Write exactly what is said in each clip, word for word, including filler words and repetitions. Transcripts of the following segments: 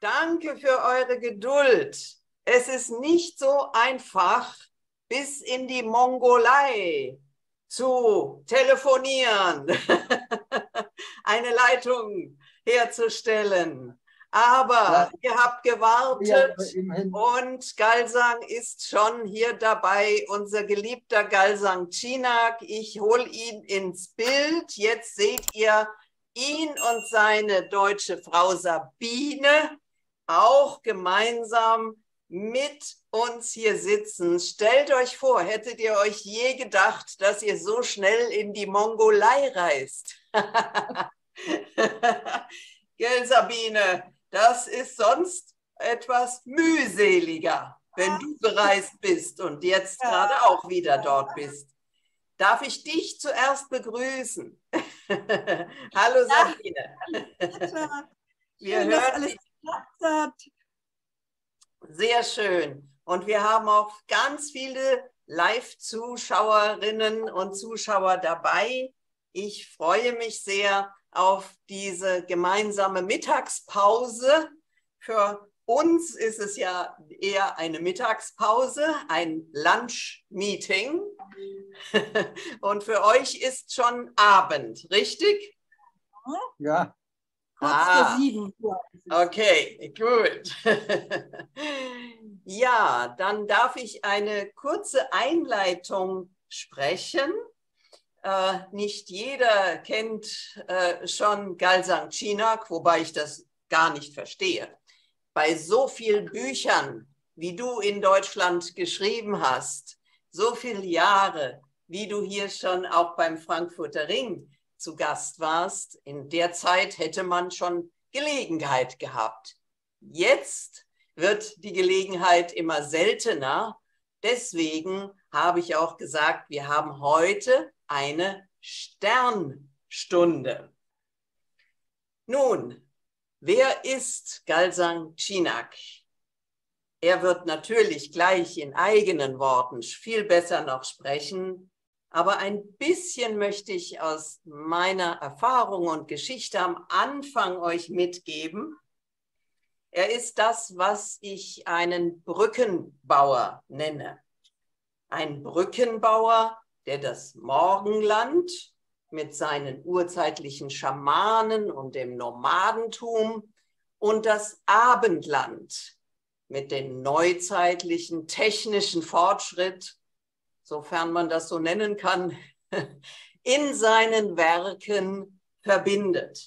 Danke für eure Geduld. Es ist nicht so einfach, bis in die Mongolei zu telefonieren, eine Leitung herzustellen. Aber ja, ihr habt gewartet ja, und Galsang ist schon hier dabei, unser geliebter Galsang Chinak. Ich hole ihn ins Bild. Jetzt seht ihr ihn und seine deutsche Frau Sabine auch gemeinsam mit uns hier sitzen. Stellt euch vor, hättet ihr euch je gedacht, dass ihr so schnell in die Mongolei reist? Gell, Sabine, das ist sonst etwas mühseliger, wenn du gereist bist und jetzt ja. gerade auch wieder dort bist. Darf ich dich zuerst begrüßen? Hallo Sabine. Ja, wir schön, hören dass alles geklappt hat. Sehr schön. Und wir haben auch ganz viele Live-Zuschauerinnen und Zuschauer dabei. Ich freue mich sehr auf diese gemeinsame Mittagspause. Für uns ist es ja eher eine Mittagspause, ein Lunch-Meeting. Und für euch ist schon Abend, richtig? Ja. Kurz ah, vor sieben Uhr. Okay, gut. Ja, dann darf ich eine kurze Einleitung sprechen. Äh, nicht jeder kennt äh, schon Galsang Chinak, wobei ich das gar nicht verstehe. Bei so vielen Büchern, wie du in Deutschland geschrieben hast, so viele Jahre, wie du hier schon auch beim Frankfurter Ring zu Gast warst, in der Zeit hätte man schon Gelegenheit gehabt. Jetzt wird die Gelegenheit immer seltener. Deswegen habe ich auch gesagt, wir haben heute eine Sternstunde. Nun, wer ist Galsang Chinak? Er wird natürlich gleich in eigenen Worten viel besser noch sprechen, aber ein bisschen möchte ich aus meiner Erfahrung und Geschichte am Anfang euch mitgeben. Er ist das, was ich einen Brückenbauer nenne. Ein Brückenbauer, der das Morgenland mit seinen urzeitlichen Schamanen und dem Nomadentum und das Abendland mit dem neuzeitlichen technischen Fortschritt, sofern man das so nennen kann, in seinen Werken verbindet.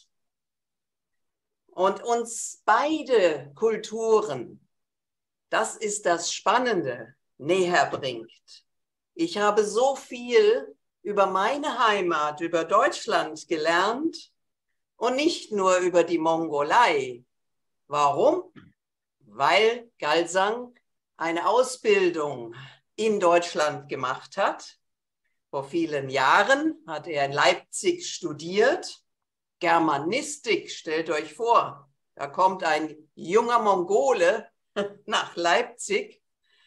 Und uns beide Kulturen, das ist das Spannende, näher bringt. Ich habe so viel über meine Heimat, über Deutschland gelernt und nicht nur über die Mongolei. Warum? Weil Galsang eine Ausbildung in Deutschland gemacht hat. Vor vielen Jahren hat er in Leipzig studiert. Germanistik, stellt euch vor, da kommt ein junger Mongole nach Leipzig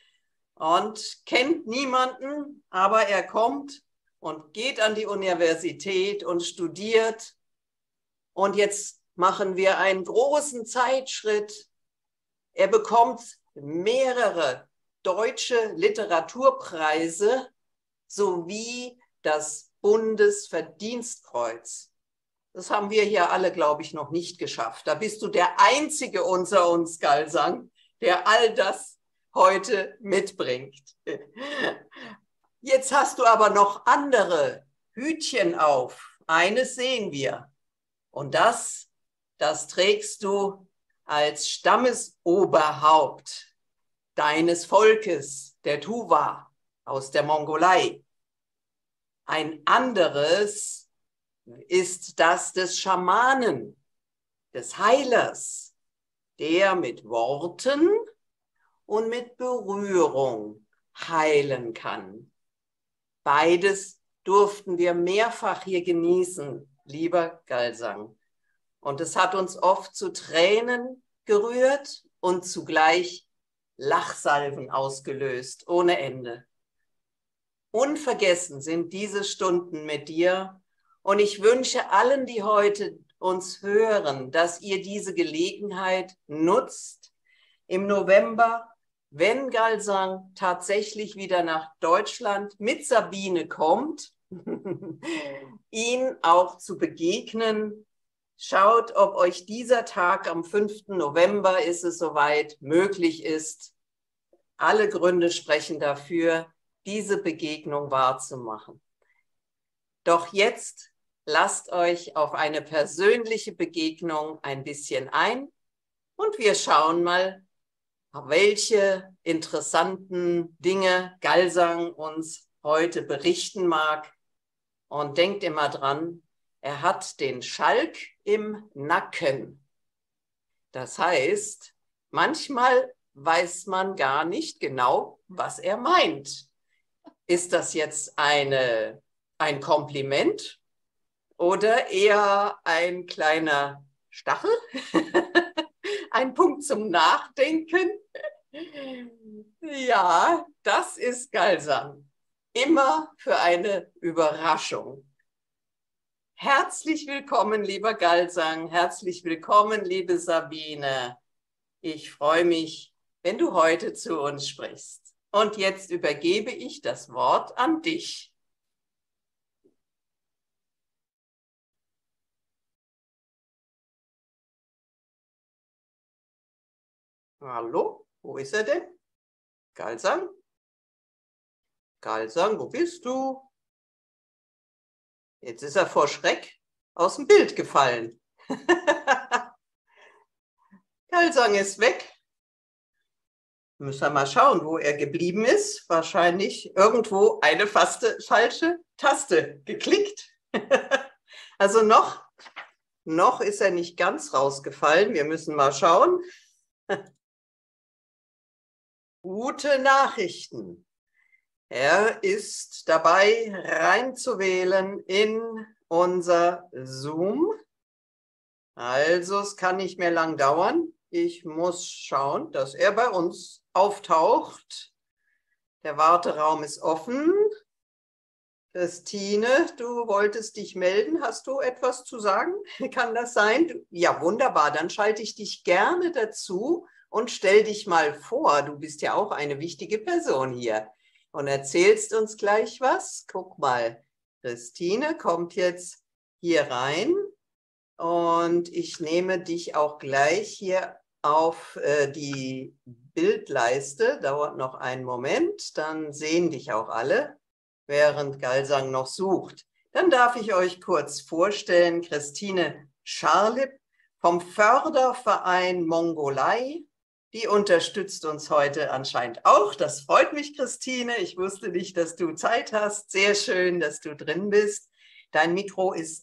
und kennt niemanden, aber er kommt und geht an die Universität und studiert. Und jetzt machen wir einen großen Zeitschritt. Er bekommt mehrere deutsche Literaturpreise sowie das Bundesverdienstkreuz. Das haben wir hier alle, glaube ich, noch nicht geschafft. Da bist du der Einzige unter uns, Galsang, der all das heute mitbringt. Jetzt hast du aber noch andere Hütchen auf. Eines sehen wir. Und das, das trägst du als Stammesoberhaupt deines Volkes, der Tuva aus der Mongolei. Ein anderes ist das des Schamanen, des Heilers, der mit Worten und mit Berührung heilen kann. Beides durften wir mehrfach hier genießen, lieber Galsang. Und es hat uns oft zu Tränen gerührt und zugleich Lachsalven ausgelöst, ohne Ende. Unvergessen sind diese Stunden mit dir. Und ich wünsche allen, die heute uns hören, dass ihr diese Gelegenheit nutzt, im November, wenn Galsang tatsächlich wieder nach Deutschland mit Sabine kommt, ihn auch zu begegnen. Schaut, ob euch dieser Tag am fünften November, ist es soweit, möglich ist. Alle Gründe sprechen dafür, diese Begegnung wahrzumachen. Doch jetzt lasst euch auf eine persönliche Begegnung ein bisschen ein und wir schauen mal, welche interessanten Dinge Galsang uns heute berichten mag. Und denkt immer dran, er hat den Schalk im Nacken. Das heißt, manchmal weiß man gar nicht genau, was er meint. Ist das jetzt eine, ein Kompliment oder eher ein kleiner Stachel? Ein Punkt zum Nachdenken? Ja, das ist Galsang. Immer für eine Überraschung. Herzlich willkommen, lieber Galsang. Herzlich willkommen, liebe Sabine. Ich freue mich, wenn du heute zu uns sprichst. Und jetzt übergebe ich das Wort an dich. Hallo, wo ist er denn? Galsang? Galsang, wo bist du? Jetzt ist er vor Schreck aus dem Bild gefallen. Galsang ist weg. Müssen wir mal schauen, wo er geblieben ist. Wahrscheinlich irgendwo eine faste, falsche Taste geklickt. Also noch, noch ist er nicht ganz rausgefallen. Wir müssen mal schauen. Gute Nachrichten. Er ist dabei, reinzuwählen in unser Zoom. Also es kann nicht mehr lang dauern. Ich muss schauen, dass er bei uns auftaucht. Der Warteraum ist offen. Christine, du wolltest dich melden. Hast du etwas zu sagen? Kann das sein? Ja, wunderbar. Dann schalte ich dich gerne dazu und stell dich mal vor. Du bist ja auch eine wichtige Person hier und erzählst uns gleich was. Guck mal, Christine kommt jetzt hier rein und ich nehme dich auch gleich hier auf äh, die Bildleiste. Dauert noch einen Moment, dann sehen dich auch alle, während Galsang noch sucht. Dann darf ich euch kurz vorstellen, Christine Scharlipp vom Förderverein Mongolei. Die unterstützt uns heute anscheinend auch. Das freut mich, Christine. Ich wusste nicht, dass du Zeit hast. Sehr schön, dass du drin bist. Dein Mikro ist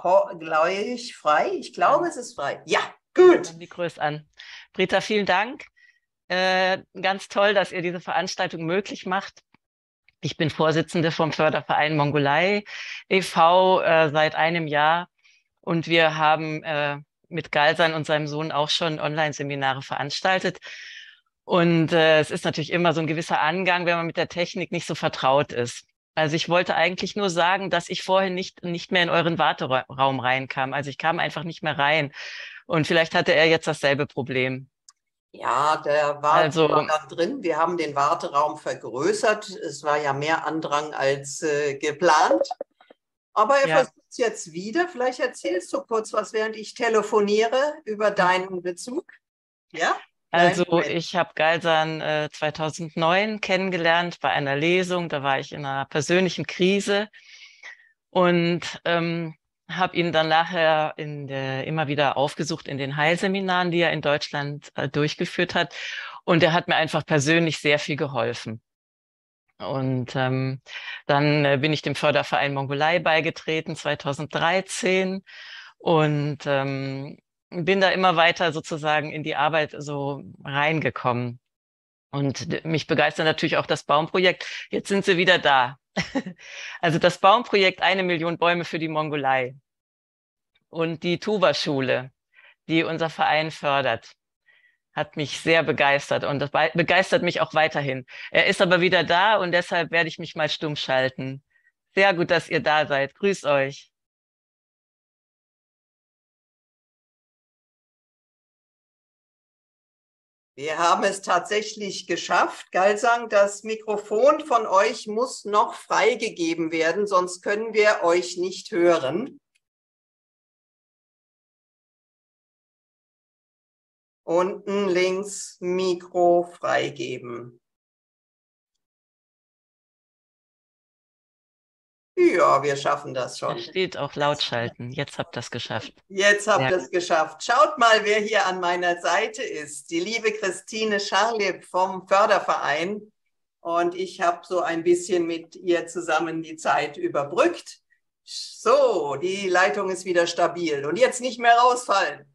gleich frei. Ich glaube, es ist frei. Ja, gut. Mein Mikro ist an. Britta, vielen Dank. Äh, ganz toll, dass ihr diese Veranstaltung möglich macht. Ich bin Vorsitzende vom Förderverein Mongolei e V äh, seit einem Jahr und wir haben äh, mit Galsang und seinem Sohn auch schon Online-Seminare veranstaltet. Und äh, es ist natürlich immer so ein gewisser Angang, wenn man mit der Technik nicht so vertraut ist. Also ich wollte eigentlich nur sagen, dass ich vorhin nicht, nicht mehr in euren Warteraum reinkam. Also ich kam einfach nicht mehr rein. Und vielleicht hatte er jetzt dasselbe Problem. Ja, der war Also, dann drin. Wir haben den Warteraum vergrößert. Es war ja mehr Andrang als äh, geplant. Aber er ja. versucht es jetzt wieder. Vielleicht erzählst du kurz was, während ich telefoniere über deinen Bezug. Ja? Also ich habe Galsang äh, zweitausendneun kennengelernt bei einer Lesung. Da war ich in einer persönlichen Krise und ähm, habe ihn dann nachher in der, immer wieder aufgesucht in den Heilseminaren, die er in Deutschland äh, durchgeführt hat. Und er hat mir einfach persönlich sehr viel geholfen. Und ähm, dann äh, bin ich dem Förderverein Mongolei beigetreten, zweitausenddreizehn. Und ähm, bin da immer weiter sozusagen in die Arbeit so reingekommen. Und mich begeistert natürlich auch das Baumprojekt. Jetzt sind sie wieder da. Also das Baumprojekt Eine Million Bäume für die Mongolei und die Tuva-Schule, die unser Verein fördert, hat mich sehr begeistert und das begeistert mich auch weiterhin. Er ist aber wieder da und deshalb werde ich mich mal stumm schalten. Sehr gut, dass ihr da seid. Grüß euch. Wir haben es tatsächlich geschafft. Galsang, das Mikrofon von euch muss noch freigegeben werden, sonst können wir euch nicht hören. Unten links Mikro freigeben. Ja, wir schaffen das schon. Da steht auch laut schalten. Jetzt habt ihr es geschafft. Jetzt habt Ja. ihr es geschafft. Schaut mal, wer hier an meiner Seite ist. Die liebe Christine Scharlieb vom Förderverein. Und ich habe so ein bisschen mit ihr zusammen die Zeit überbrückt. So, die Leitung ist wieder stabil. Und jetzt nicht mehr rausfallen.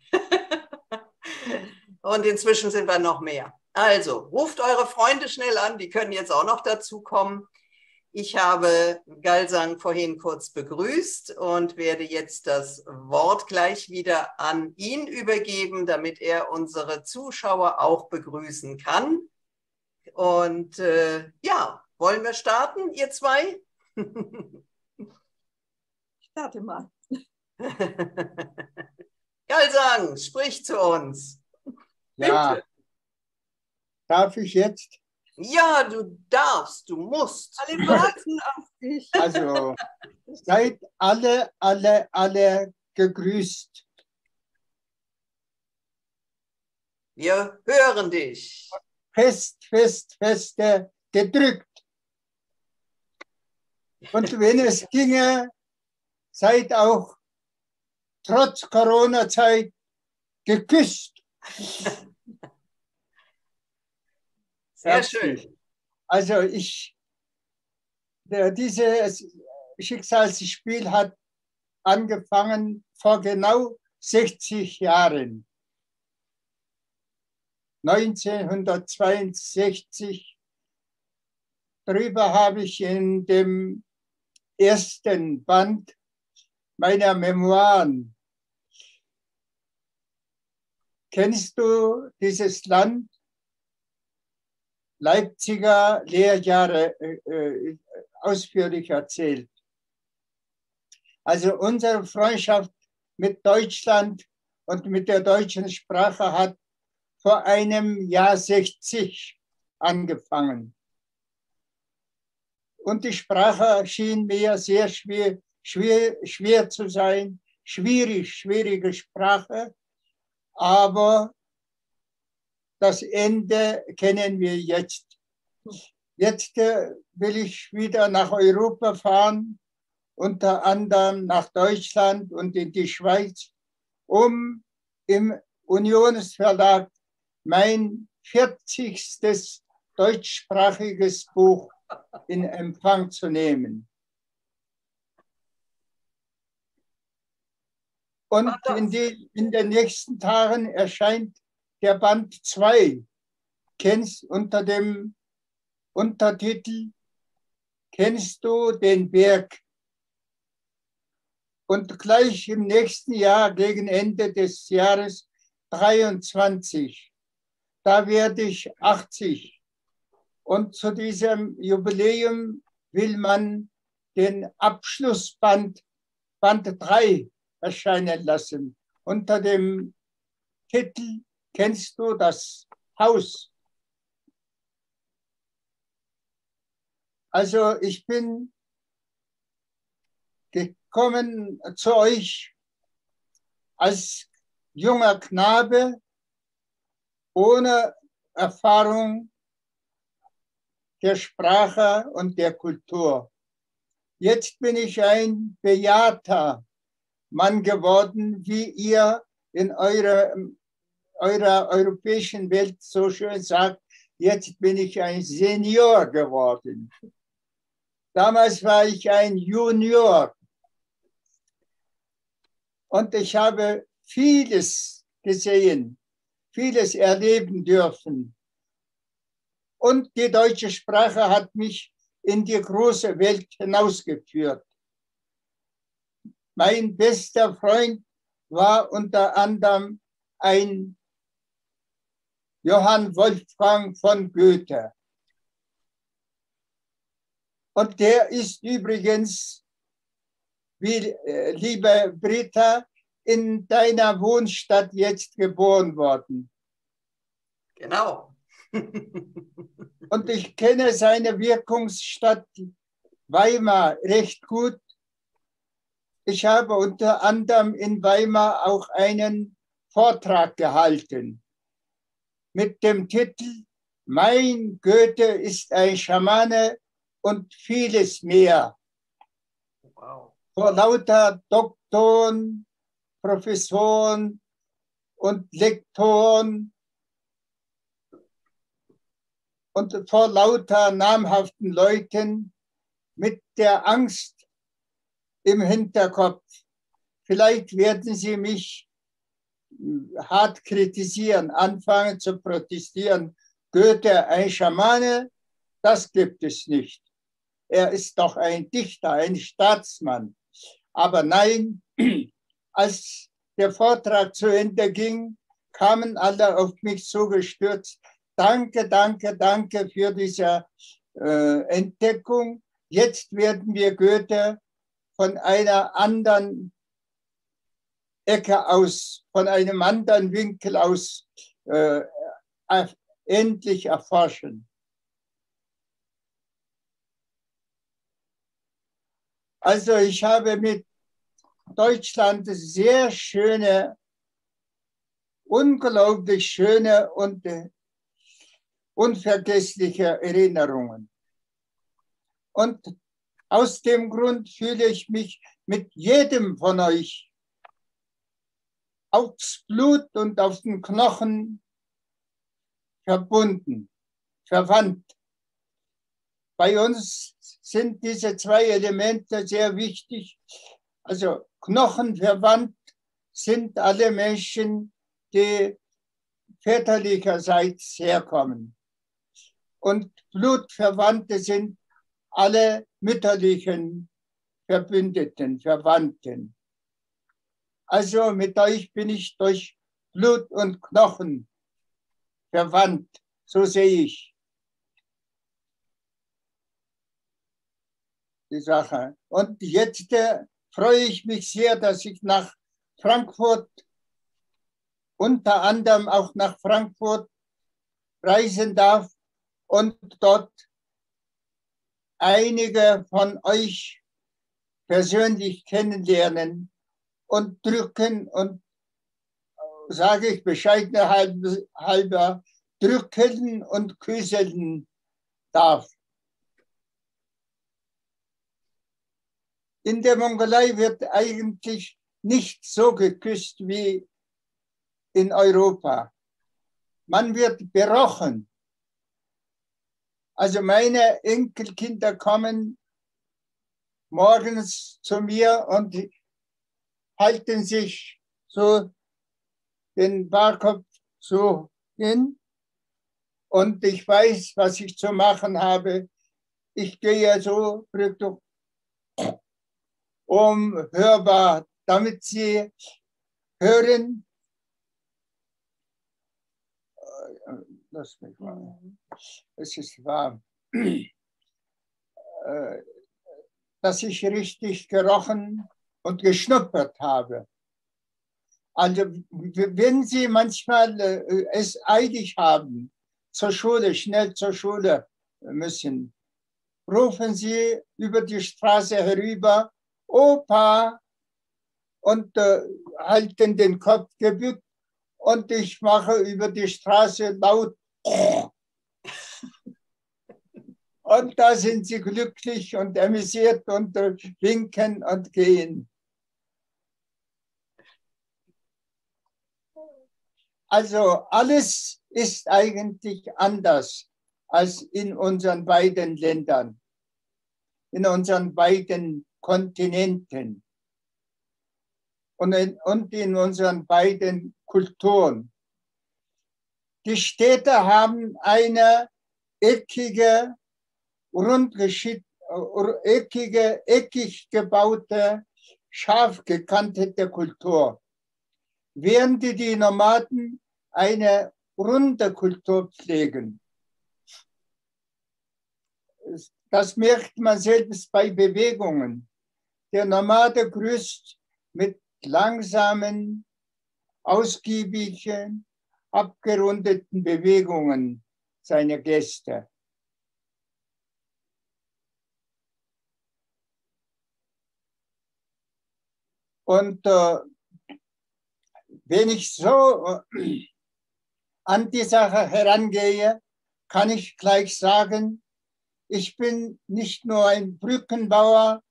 Und inzwischen sind wir noch mehr. Also, ruft eure Freunde schnell an. Die können jetzt auch noch dazu kommen. Ich habe Galsang vorhin kurz begrüßt und werde jetzt das Wort gleich wieder an ihn übergeben, damit er unsere Zuschauer auch begrüßen kann. Und äh, ja, wollen wir starten, ihr zwei? Starte mal. Galsang, sprich zu uns. Ja, Bitte. darf ich jetzt? Ja, du darfst, du musst. Alle warten auf dich. Also, seid alle, alle, alle gegrüßt. Wir hören dich. Fest, fest, feste gedrückt. Und wenn es ginge, seid auch trotz Corona-Zeit geküsst. Sehr Herzlich. schön. Also ich, der, dieses Schicksalsspiel hat angefangen vor genau sechzig Jahren. neunzehnhundertzweiundsechzig. Darüber habe ich in dem ersten Band meiner Memoiren. Kennst du dieses Land? Leipziger Lehrjahre äh, ausführlich erzählt. Also unsere Freundschaft mit Deutschland und mit der deutschen Sprache hat vor einem Jahr sechzig angefangen. Und die Sprache schien mir sehr schwer, schwer, schwer zu sein, schwierig, schwierige Sprache, aber das Ende kennen wir jetzt. Jetzt äh, will ich wieder nach Europa fahren, unter anderem nach Deutschland und in die Schweiz, um im Unionsverlag mein vierzigstes deutschsprachiges Buch in Empfang zu nehmen. Und in, die, in den nächsten Tagen erscheint der Band zwei, kennst unter dem Untertitel Kennst du den Berg? Und gleich im nächsten Jahr, gegen Ende des Jahres dreiundzwanzig, da werde ich achtzig. Und zu diesem Jubiläum will man den Abschlussband, Band drei, erscheinen lassen, unter dem Titel Kennst du das Haus? Also ich bin gekommen zu euch als junger Knabe, ohne Erfahrung der Sprache und der Kultur. Jetzt bin ich ein bejahrter Mann geworden, wie ihr in eurer eurer europäischen Welt so schön sagt, jetzt bin ich ein Senior geworden. Damals war ich ein Junior. Und ich habe vieles gesehen, vieles erleben dürfen. Und die deutsche Sprache hat mich in die große Welt hinausgeführt. Mein bester Freund war unter anderem ein Johann Wolfgang von Goethe. Und der ist übrigens, wie äh, liebe Britta, in deiner Wohnstadt jetzt geboren worden. Genau. Und ich kenne seine Wirkungsstadt Weimar recht gut. Ich habe unter anderem in Weimar auch einen Vortrag gehalten mit dem Titel Mein Goethe ist ein Schamane und vieles mehr. Wow. Vor lauter Doktoren, Professoren und Lektoren und vor lauter namhaften Leuten mit der Angst im Hinterkopf. Vielleicht werden Sie mich hart kritisieren, anfangen zu protestieren. Goethe, ein Schamane, das gibt es nicht. Er ist doch ein Dichter, ein Staatsmann. Aber nein, als der Vortrag zu Ende ging, kamen alle auf mich zugestürzt. Danke, danke, danke für diese äh, Entdeckung. Jetzt werden wir Goethe von einer anderen Ecke aus, von einem anderen Winkel aus äh, endlich erforschen. Also ich habe mit Deutschland sehr schöne, unglaublich schöne und äh, unvergessliche Erinnerungen. Und aus dem Grund fühle ich mich mit jedem von euch aufs Blut und auf den Knochen verbunden, verwandt. Bei uns sind diese zwei Elemente sehr wichtig. Also knochenverwandt sind alle Menschen, die väterlicherseits herkommen. Und Blutverwandte sind alle mütterlichen Verbündeten, Verwandten. Also mit euch bin ich durch Blut und Knochen verwandt, so sehe ich die Sache. Und jetzt äh, freue ich mich sehr, dass ich nach Frankfurt, unter anderem auch nach Frankfurt reisen darf und dort einige von euch persönlich kennenlernen und drücken und, sage ich bescheidener halber, drücken und küsseln darf. In der Mongolei wird eigentlich nicht so geküsst wie in Europa. Man wird berochen. Also meine Enkelkinder kommen morgens zu mir und halten sich so den Barkopf so hin. Und ich weiß, was ich zu machen habe. Ich gehe so um hörbar, damit sie hören. Lass mich mal. Es ist warm. Dass ich richtig gerochen und geschnuppert habe. Also wenn Sie manchmal es eilig haben, zur Schule, schnell zur Schule müssen, rufen Sie über die Straße herüber, Opa, und äh, halten den Kopf gebückt und ich mache über die Straße laut und da sind sie glücklich und amüsiert und äh, winken und gehen. Also alles ist eigentlich anders als in unseren beiden Ländern, in unseren beiden Kontinenten und in, und in unseren beiden Kulturen. Die Städte haben eine eckige, rundgeschnittene, eckige, eckig gebaute, scharf gekantete Kultur, während die Nomaden eine runde Kultur pflegen. Das merkt man selbst bei Bewegungen. Der Nomade grüßt mit langsamen, ausgiebigen, abgerundeten Bewegungen seiner Gäste. Und äh, wenn ich so äh, an die Sache herangehe, kann ich gleich sagen, ich bin nicht nur ein Brückenbauer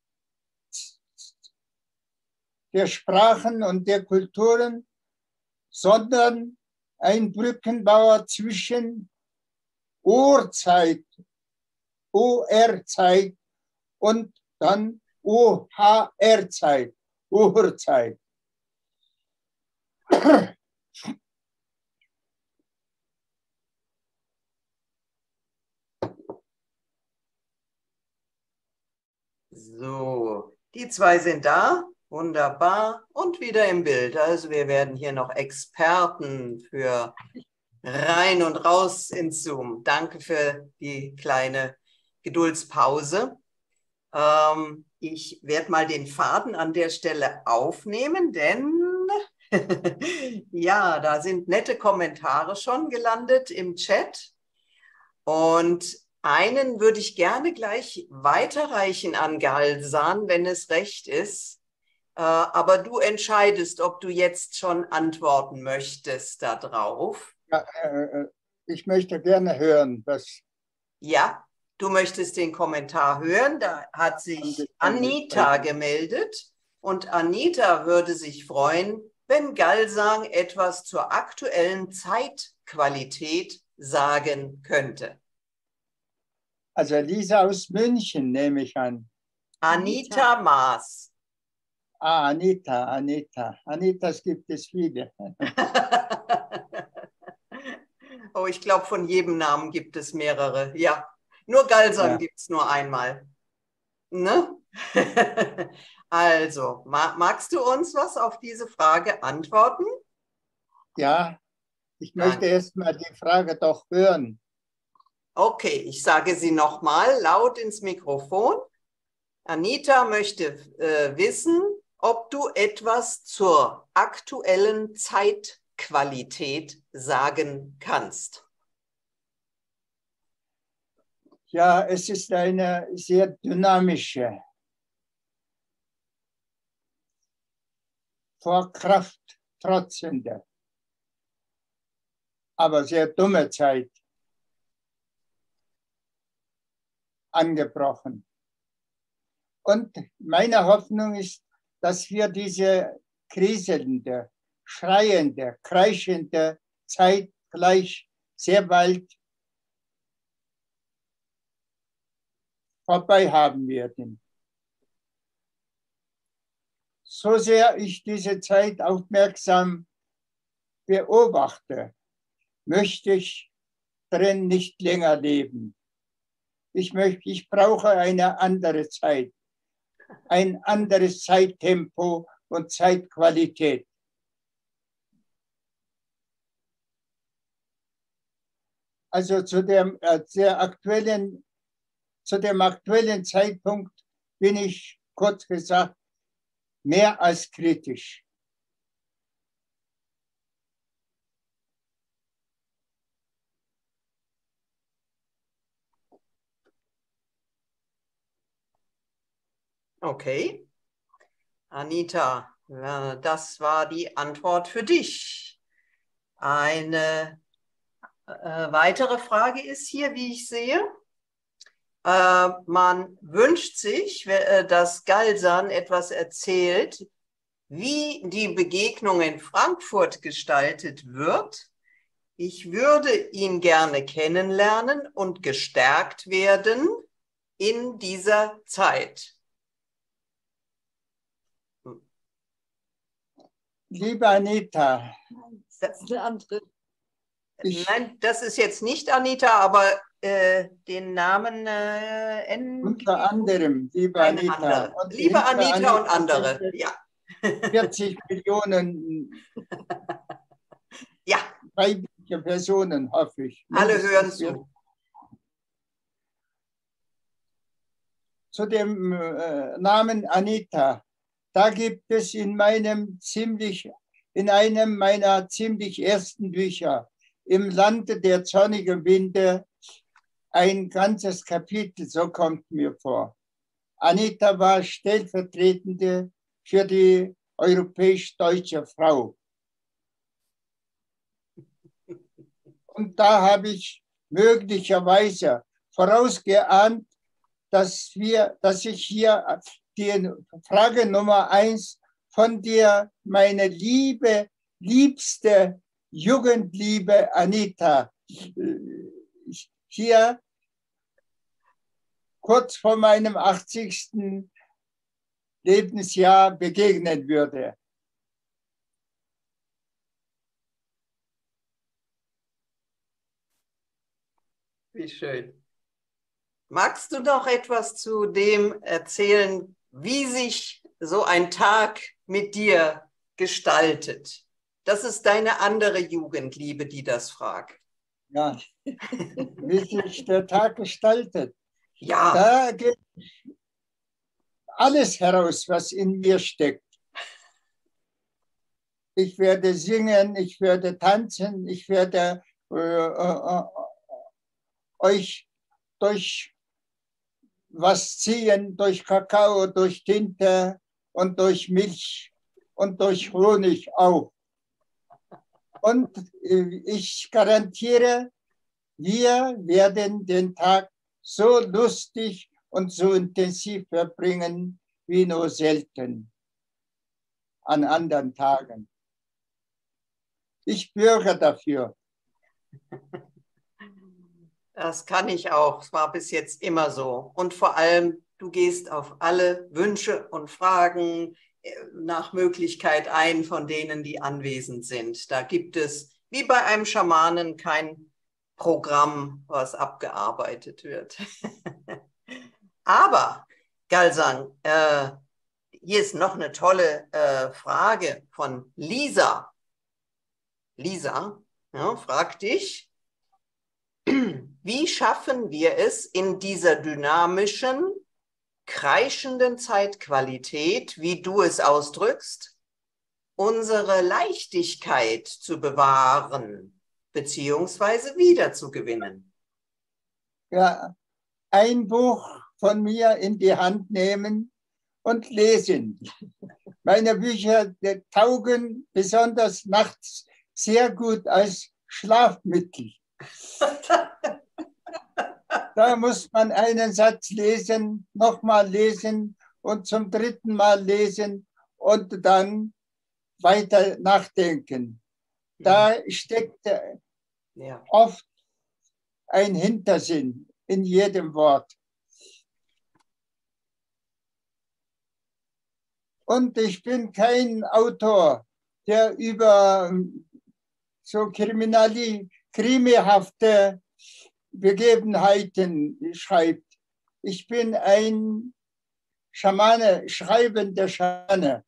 der Sprachen und der Kulturen, sondern ein Brückenbauer zwischen Urzeit, O R-Zeit und dann O H R-Zeit, Urzeit. So, die zwei sind da. Wunderbar. Und wieder im Bild. Also wir werden hier noch Experten für rein und raus ins Zoom. Danke für die kleine Geduldspause. Ähm, ich werde mal den Faden an der Stelle aufnehmen, denn ja, da sind nette Kommentare schon gelandet im Chat. Und einen würde ich gerne gleich weiterreichen an Galsan, wenn es recht ist. Aber du entscheidest, ob du jetzt schon antworten möchtest darauf. Ja, äh, ich möchte gerne hören, dass. Ja, du möchtest den Kommentar hören. Da hat sich Anita gemeldet. Und Anita würde sich freuen, wenn Galsan etwas zur aktuellen Zeitqualität sagen könnte. Also Lisa aus München, nehme ich an. Anita, Anita Maas. Ah, Anita, Anita. Anitas gibt es viele. Oh, ich glaube, von jedem Namen gibt es mehrere. Ja, nur Galsan ja. Gibt es nur einmal. Ne? Also, magst du uns was auf diese Frage antworten? Ja, ich möchte erst mal die Frage doch hören. Okay, ich sage sie nochmal laut ins Mikrofon. Anita möchte äh, wissen, ob du etwas zur aktuellen Zeitqualität sagen kannst. Ja, es ist eine sehr dynamische, vor Kraft trotzende, aber sehr dumme Zeit angebrochen. Und meine Hoffnung ist, dass wir diese kriselnde, schreiende, kreischende Zeit gleich sehr bald vorbei haben werden. So sehr ich diese Zeit aufmerksam beobachte, möchte ich drin nicht länger leben. Ich möchte, ich brauche eine andere Zeit, ein anderes Zeittempo und Zeitqualität. Also zu dem, äh, der aktuellen, zu dem aktuellen Zeitpunkt bin ich, kurz gesagt, mehr als kritisch. Okay. Anita, das war die Antwort für dich. Eine äh, weitere Frage ist hier, wie ich sehe. Äh, man wünscht sich, äh, dass Galsan etwas erzählt, wie die Begegnung in Frankfurt gestaltet wird. Ich würde ihn gerne kennenlernen und gestärkt werden in dieser Zeit. Liebe Anita. Das ist eine andere. Ich, Nein, das ist jetzt nicht Anita, aber äh, den Namen äh, N unter anderem, liebe eine Anita. Andere. Und Liebe Anita, Anita und andere, ja. vierzig Millionen ja. weibliche Personen, hoffe ich. Alle hören zu. Zu dem äh, Namen Anita. Da gibt es in meinem ziemlich in einem meiner ziemlich ersten Bücher, Im Lande der sonnigen Winde, ein ganzes Kapitel, so kommt mir vor. Anita war stellvertretende für die europäisch-deutsche Frau. Und da habe ich möglicherweise vorausgeahnt, dass, wir, dass ich hier die Frage Nummer eins von dir, meine liebe, liebste Jugendliebe Anita, hier kurz vor meinem achtzigsten Lebensjahr begegnen würde. Wie schön. Magst du noch etwas zu dem erzählen, wie sich so ein Tag mit dir gestaltet? Das ist deine andere Jugendliebe, die das fragt. Ja, wie sich der Tag gestaltet. Ja. Da geht alles heraus, was in mir steckt. Ich werde singen, ich werde tanzen, ich werde äh, äh, euch durch was ziehen, durch Kakao, durch Tinte und durch Milch und durch Honig auch. Und ich garantiere, wir werden den Tag so lustig und so intensiv verbringen wie nur selten an anderen Tagen. Ich bürge dafür. Das kann ich auch. Es war bis jetzt immer so. Und vor allem, du gehst auf alle Wünsche und Fragen nach Möglichkeit ein von denen, die anwesend sind. Da gibt es, wie bei einem Schamanen, kein Programm, was abgearbeitet wird. Aber, Galsan, äh, hier ist noch eine tolle äh, Frage von Lisa. Lisa, ja, fragt dich, wie schaffen wir es in dieser dynamischen, kreischenden Zeitqualität, wie du es ausdrückst, unsere Leichtigkeit zu bewahren beziehungsweise wiederzugewinnen? Ja, ein Buch von mir in die Hand nehmen und lesen. Meine Bücher taugen besonders nachts sehr gut als Schlafmittel. Da muss man einen Satz lesen, nochmal lesen und zum dritten Mal lesen und dann weiter nachdenken. Da steckt ja oft ein Hintersinn in jedem Wort. Und ich bin kein Autor, der über so kriminali, krimihafte Begebenheiten schreibt. Ich bin ein Schamane, schreibender Schamane.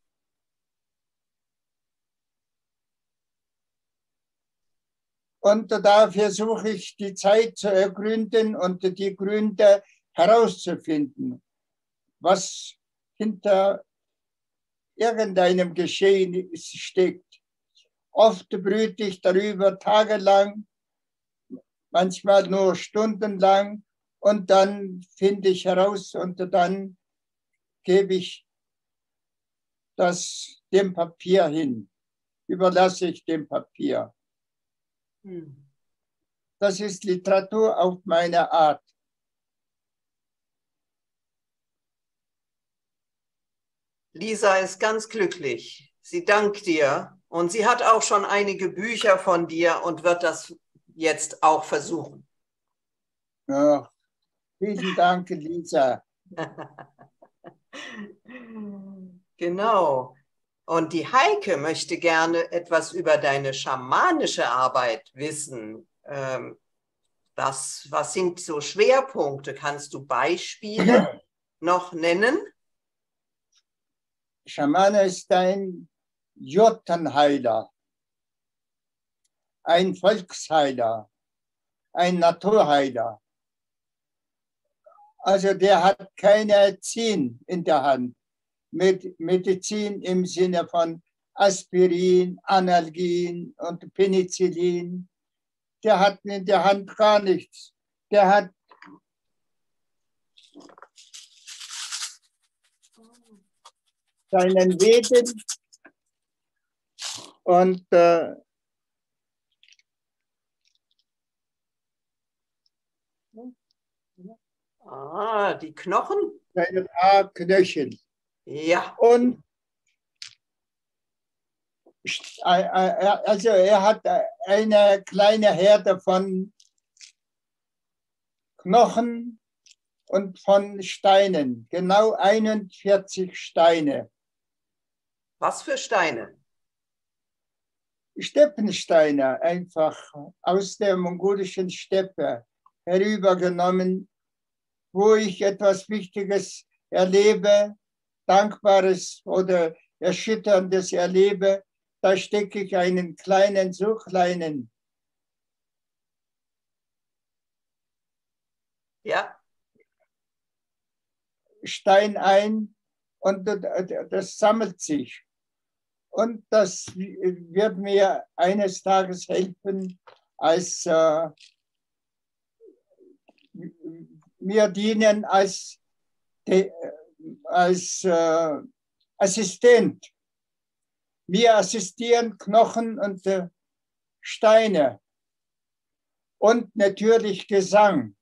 Und da versuche ich, die Zeit zu ergründen und die Gründe herauszufinden, was hinter irgendeinem Geschehen steckt. Oft brüte ich darüber tagelang, manchmal nur stundenlang, und dann finde ich heraus und dann gebe ich das dem Papier hin, überlasse ich dem Papier. Das ist Literatur auf meine Art. Lisa ist ganz glücklich. Sie dankt dir und sie hat auch schon einige Bücher von dir und wird das jetzt auch versuchen. Ja, vielen Dank, Lisa. Genau. Und die Heike möchte gerne etwas über deine schamanische Arbeit wissen. Ähm, das, was sind so Schwerpunkte? Kannst du Beispiele noch nennen? Schamane ist ein Jotunheiler, ein Volksheiler, ein Naturheiler. Also der hat keine Medizin in der Hand. Mit Medizin im Sinne von Aspirin, Analgin und Penicillin. Der hat in der Hand gar nichts. Der hat seinen Weben und äh, ah, die Knochen? seinen Haarknöchel. Ja. Und also er hat eine kleine Herde von Knochen und von Steinen, genau einundvierzig Steine. Was für Steine? Steppensteine, einfach aus der mongolischen Steppe herübergenommen, wo ich etwas Wichtiges erlebe, Dankbares oder Erschütterndes erlebe, da stecke ich einen kleinen, so kleinen ja. Stein ein und das sammelt sich. Und das wird mir eines Tages helfen, als äh, mir dienen als, de, als äh, Assistent. Mir assistieren Knochen und äh, Steine und natürlich Gesang.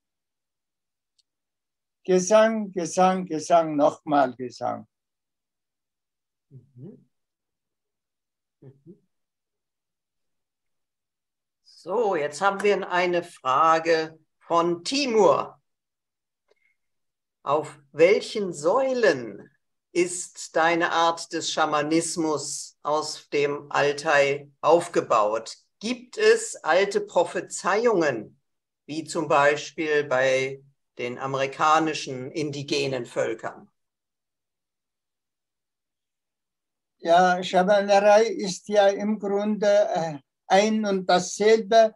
Gesang, Gesang, Gesang, nochmal Gesang. Mhm. Mhm. So, jetzt haben wir eine Frage von Timur. Auf welchen Säulen ist deine Art des Schamanismus aus dem Altai aufgebaut? Gibt es alte Prophezeiungen, wie zum Beispiel bei den amerikanischen indigenen Völkern? Ja, Schamanerei ist ja im Grunde ein und dasselbe.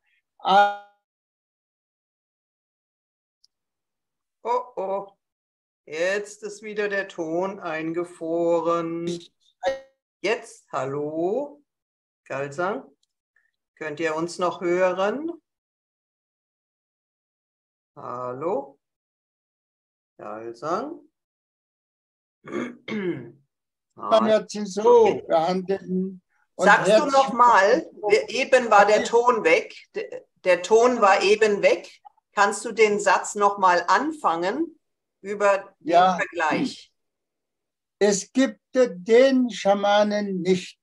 Oh, oh. Jetzt ist wieder der Ton eingefroren. Jetzt, hallo, Galsang, könnt ihr uns noch hören? Hallo, Galsang. Man wird sie so okay behandeln. Sagst du noch mal, eben war der Ton weg, der Ton war eben weg. Kannst du den Satz noch mal anfangen? Über den ja, Vergleich. Es gibt den Schamanen nicht.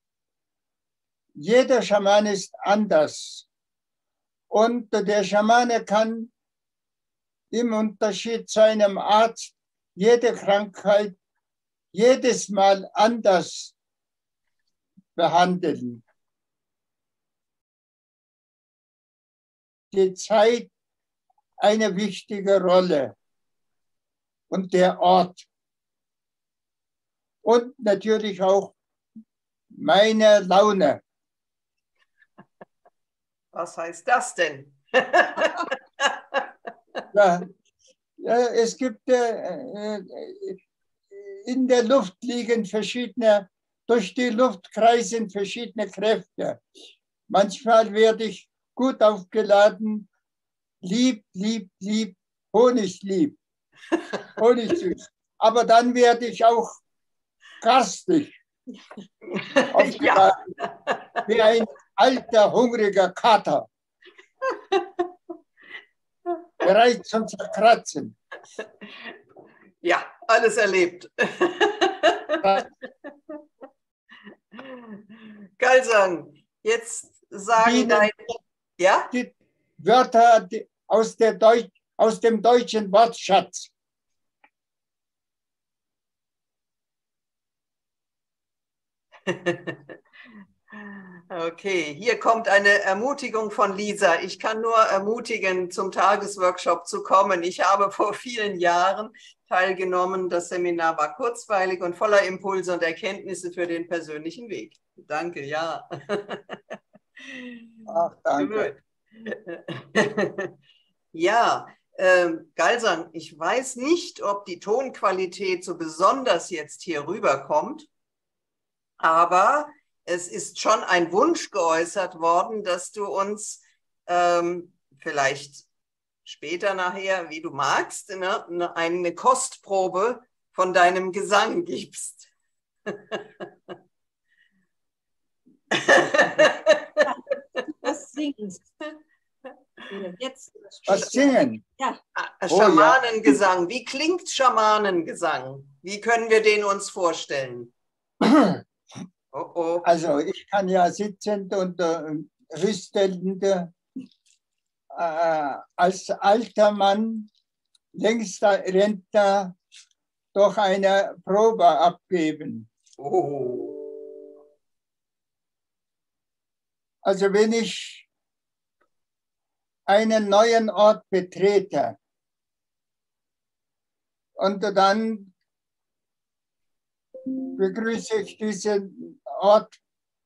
Jeder Schaman ist anders. Und der Schamane kann im Unterschied zu einem Arzt jede Krankheit jedes Mal anders behandeln. Die Zeit eine wichtige Rolle. Und der Ort. Und natürlich auch meine Laune. Was heißt das denn? Ja, es gibt äh, in der Luft liegen verschiedene, durch die Luft kreisen verschiedene Kräfte. Manchmal werde ich gut aufgeladen, lieb, lieb, lieb, Honiglieb. Honigsüß. Aber dann werde ich auch garstig aufgeladen, ja. Wie ein alter, hungriger Kater. Bereit zum Zerkratzen. Ja, alles erlebt. Galsang, jetzt sagen deine... Ja? Die Wörter die aus, der Deutsch, aus dem deutschen Wortschatz. Okay, hier kommt eine Ermutigung von Lisa. Ich kann nur ermutigen, zum Tagesworkshop zu kommen. Ich habe vor vielen Jahren teilgenommen. Das Seminar war kurzweilig und voller Impulse und Erkenntnisse für den persönlichen Weg. Danke, ja. Ach, danke. Ja, ähm, Galsang, ich weiß nicht, ob die Tonqualität so besonders jetzt hier rüberkommt, aber es ist schon ein Wunsch geäußert worden, dass du uns ähm, vielleicht später nachher, wie du magst, ne, eine Kostprobe von deinem Gesang gibst. Was singst? Jetzt. Was singen? Ja. Schamanengesang. Wie klingt Schamanengesang? Wie können wir den uns vorstellen? Oh, oh. Also ich kann ja sitzend und äh, rüstelnd äh, als alter Mann, längster Rentner, doch eine Probe abgeben. Oh. Also wenn ich einen neuen Ort betrete und dann begrüße ich diesen Ort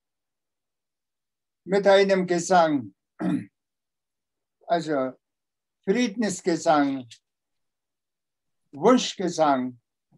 mit einem Gesang, also Friedensgesang, Wunschgesang.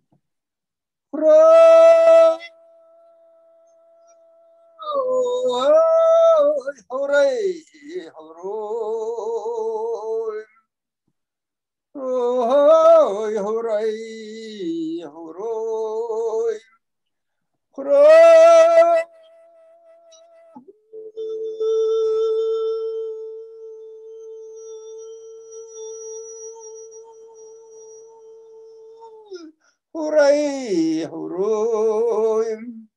Hooray, hooray,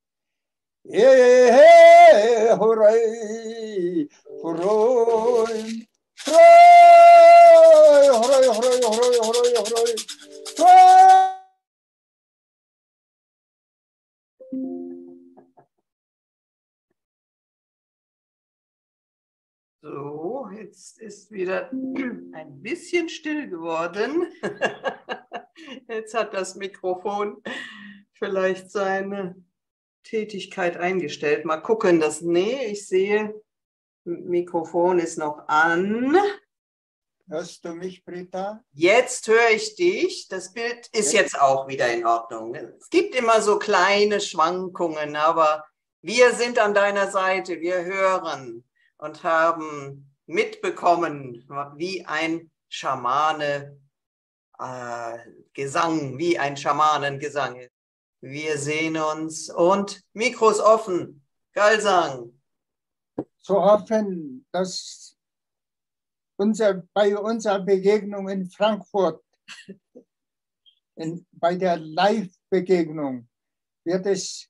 yeah, hooray, hooray, hooray, hooray, hooray, hooray, hooray, hooray, hooray. So, jetzt ist wieder ein bisschen still geworden. Jetzt hat das Mikrofon vielleicht seine Tätigkeit eingestellt. Mal gucken, das, nee, ich sehe, Mikrofon ist noch an. Hörst du mich, Britta? Jetzt höre ich dich. Das Bild ist jetzt auch wieder in Ordnung. Es gibt immer so kleine Schwankungen, aber wir sind an deiner Seite. Wir hören und haben mitbekommen, wie ein Schamane äh, Gesang, wie ein Schamanengesang ist. Wir sehen uns und Mikros offen. Galsang. Zu hoffen, dass unser, bei unserer Begegnung in Frankfurt, in, bei der Live-Begegnung, wird es.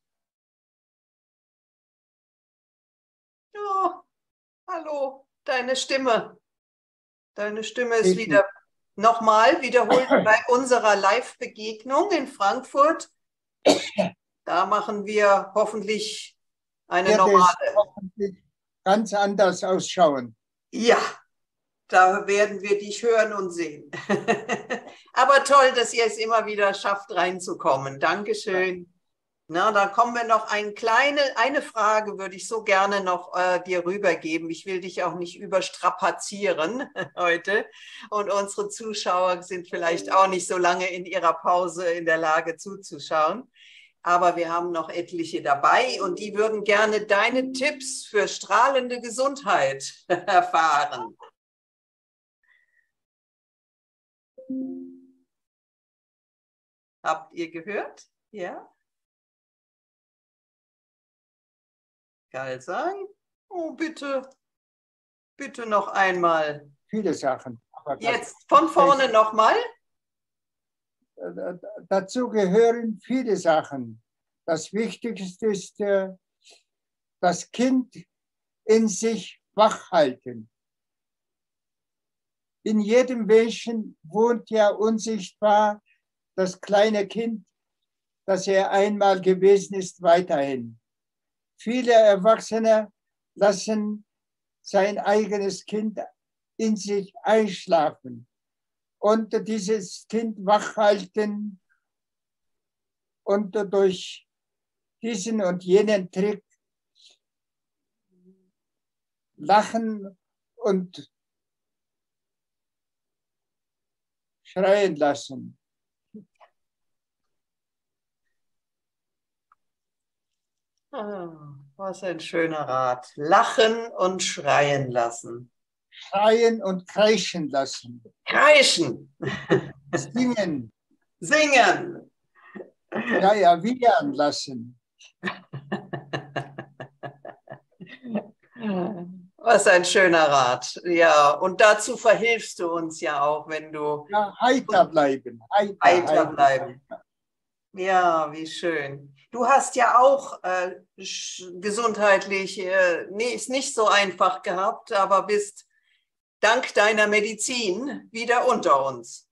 Oh, hallo, deine Stimme. Deine Stimme ist wieder nochmal wiederholt bei unserer Live-Begegnung in Frankfurt. Da machen wir hoffentlich eine wird normale. Es hoffentlich ganz anders ausschauen. Ja, da werden wir dich hören und sehen. Aber toll, dass ihr es immer wieder schafft, reinzukommen. Dankeschön. Na, da kommen wir noch eine kleine, eine Frage würde ich so gerne noch äh, dir rübergeben. Ich will dich auch nicht überstrapazieren heute. Und unsere Zuschauer sind vielleicht auch nicht so lange in ihrer Pause in der Lage zuzuschauen. Aber wir haben noch etliche dabei und die würden gerne deine Tipps für strahlende Gesundheit erfahren. Habt ihr gehört? Ja? Galsang? Oh, bitte, bitte noch einmal. Viele Sachen. Aber Jetzt von vorne nochmal. Dazu gehören viele Sachen. Das Wichtigste ist das Kind in sich wach halten. In jedem Menschen wohnt ja unsichtbar das kleine Kind, das er einmal gewesen ist, weiterhin. Viele Erwachsene lassen sein eigenes Kind in sich einschlafen und dieses Kind wach halten und durch diesen und jenen Trick lachen und schreien lassen. Ah, was ein schöner Rat. Lachen und schreien lassen. Schreien und kreischen lassen. Kreischen. Singen. Singen. Ja, ja, wiehern lassen. Was ein schöner Rat. Ja, und dazu verhilfst du uns ja auch, wenn du Ja, heiter bleiben. Heiter, heiter heiter. bleiben. Ja, wie schön. Du hast ja auch äh, gesundheitlich äh, nee, ist nicht so einfach gehabt, aber bist dank deiner Medizin wieder unter uns.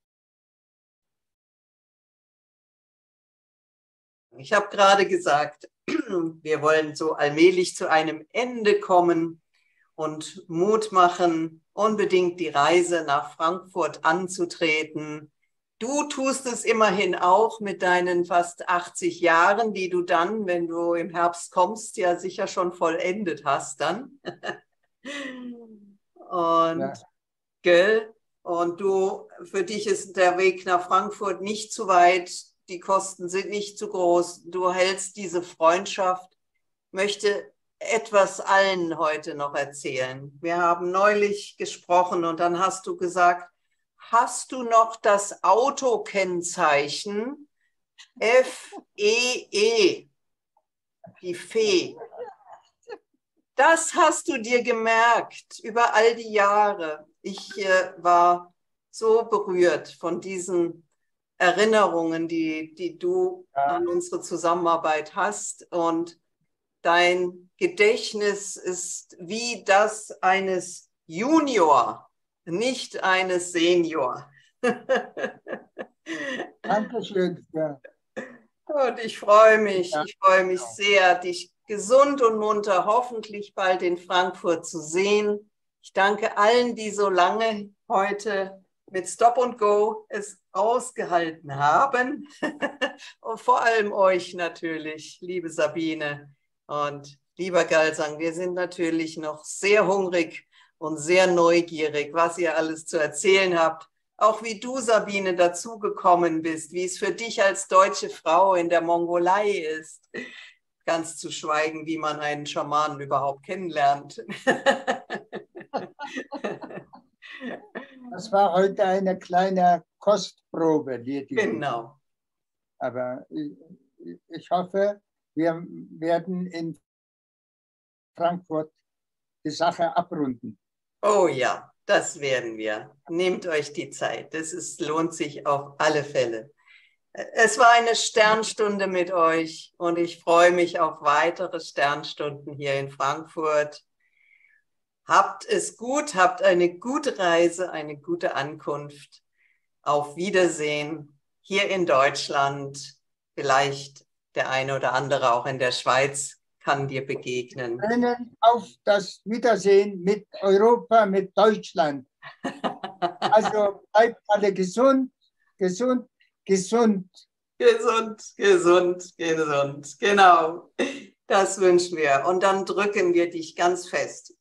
Ich habe gerade gesagt, wir wollen so allmählich zu einem Ende kommen und Mut machen, unbedingt die Reise nach Frankfurt anzutreten. Du tust es immerhin auch mit deinen fast achtzig Jahren, die du dann, wenn du im Herbst kommst, ja sicher schon vollendet hast dann. Und, Ja. gell? Und du, für dich ist der Weg nach Frankfurt nicht zu weit, die Kosten sind nicht zu groß. Du hältst diese Freundschaft, möchte etwas allen heute noch erzählen. Wir haben neulich gesprochen und dann hast du gesagt, hast du noch das Autokennzeichen F E E, die Fee? Das hast du dir gemerkt über all die Jahre. Ich äh, war so berührt von diesen Erinnerungen, die, die du an unsere Zusammenarbeit hast. Und dein Gedächtnis ist wie das eines Junior, nicht eines Senior. Dankeschön. Ja. Und ich freue mich, Ja, ich freue mich genau. sehr, dich gesund und munter hoffentlich bald in Frankfurt zu sehen. Ich danke allen, die so lange heute mit Stop and Go es ausgehalten haben. Und vor allem euch natürlich, liebe Sabine und lieber Galsang. Wir sind natürlich noch sehr hungrig und sehr neugierig, was ihr alles zu erzählen habt. Auch wie du, Sabine, dazugekommen bist, wie es für dich als deutsche Frau in der Mongolei ist. Ganz zu schweigen, wie man einen Schamanen überhaupt kennenlernt. Das war heute eine kleine Kostprobe. Die, die Genau. Aber ich, ich hoffe, wir werden in Frankfurt die Sache abrunden. Oh ja, das werden wir. Nehmt euch die Zeit. Das ist, lohnt sich auf alle Fälle. Es war eine Sternstunde mit euch und ich freue mich auf weitere Sternstunden hier in Frankfurt. Habt es gut, habt eine gute Reise, eine gute Ankunft. Auf Wiedersehen hier in Deutschland. Vielleicht der eine oder andere auch in der Schweiz kann dir begegnen. Wir können auf das Wiedersehen mit Europa, mit Deutschland. Also bleibt alle gesund, gesund, gesund. Gesund, gesund, gesund. Genau. Das wünschen wir. Und dann drücken wir dich ganz fest.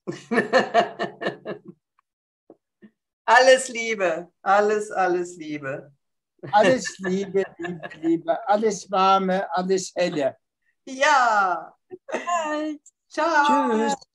Alles Liebe, alles, alles Liebe. Alles Liebe, Liebe, Liebe, alles Warme, alles Helle. Ja. Ciao. Tschüss.